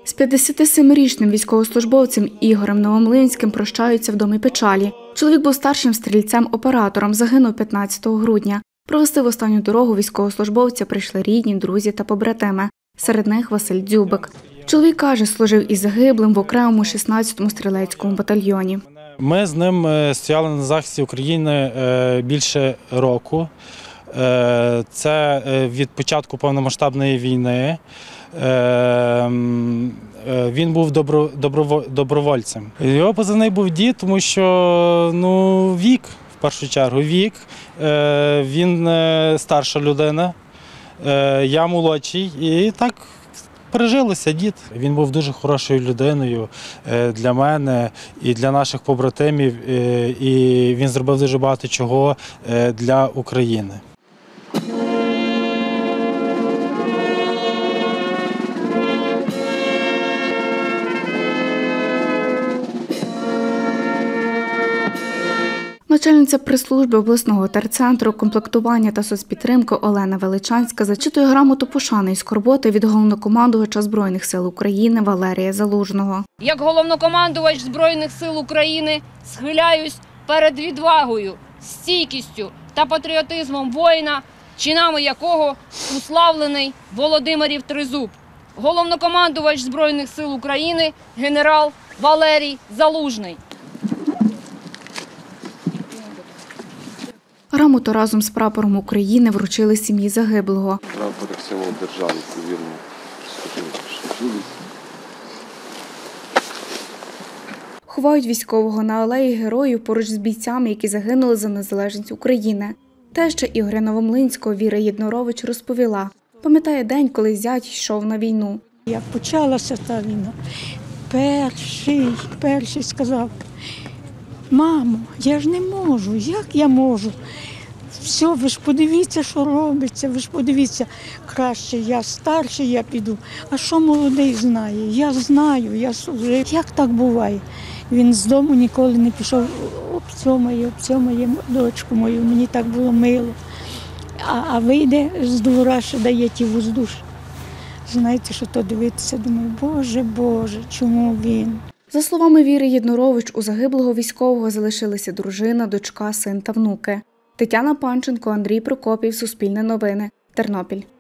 З 57-річним військовослужбовцем Ігорем Новомлинським прощаються в домі печалі. Чоловік був старшим стрільцем-оператором, загинув 15 грудня. Провести в останню дорогу військовослужбовця прийшли рідні, друзі та побратими. Серед них Василь Дзюбик. Чоловік каже, служив із загиблим в окремому 16-му стрілецькому батальйоні. Ми з ним стояли на захисті України більше року. Це від початку повномасштабної війни. Він був добровольцем. Його позивний був «Дід», тому що вік, в першу чергу, вік. Він старша людина, я молодший, і так пережилося дід. Він був дуже хорошою людиною для мене і для наших побратимів, і він зробив дуже багато чого для України. Начальниця прес-служби обласного терцентру комплектування та соцпідтримки Олена Величанська зачитує грамоту пошани і скорботи від головнокомандувача Збройних сил України Валерія Залужного. Як головнокомандувач Збройних сил України схиляюсь перед відвагою, стійкістю та патріотизмом воїна, чинами якого уславлений Володимирів Тризуб, головнокомандувач Збройних сил України генерал Валерій Залужний. Грамоту разом з прапором України вручили сім'ї загиблого. Прапор – символ держави, повірно, Ховають військового на алеї Героїв поруч з бійцями, які загинули за незалежність України. Теща Ігоря Новомлинського Віра Єднорович розповіла, пам'ятає день, коли зять йшов на війну. Як почалася та війна, перший сказав: «Мамо, я ж не можу, як я можу? Все, ви ж подивіться, що робиться, ви ж подивіться, краще я старший, я піду. А що молодий знає? Я знаю, я служив». Як так буває? Він з дому ніколи не пішов, обцьомає дочку мою, мені так було мило. А вийде з двора, що дає ті воздуші. Знаєте, що то дивитися, думаю, Боже, чому він? За словами Віри Єднорович, у загиблого військового залишилися дружина, дочка, син та внуки. Тетяна Панченко, Андрій Прокопів, Суспільне новини, Тернопіль.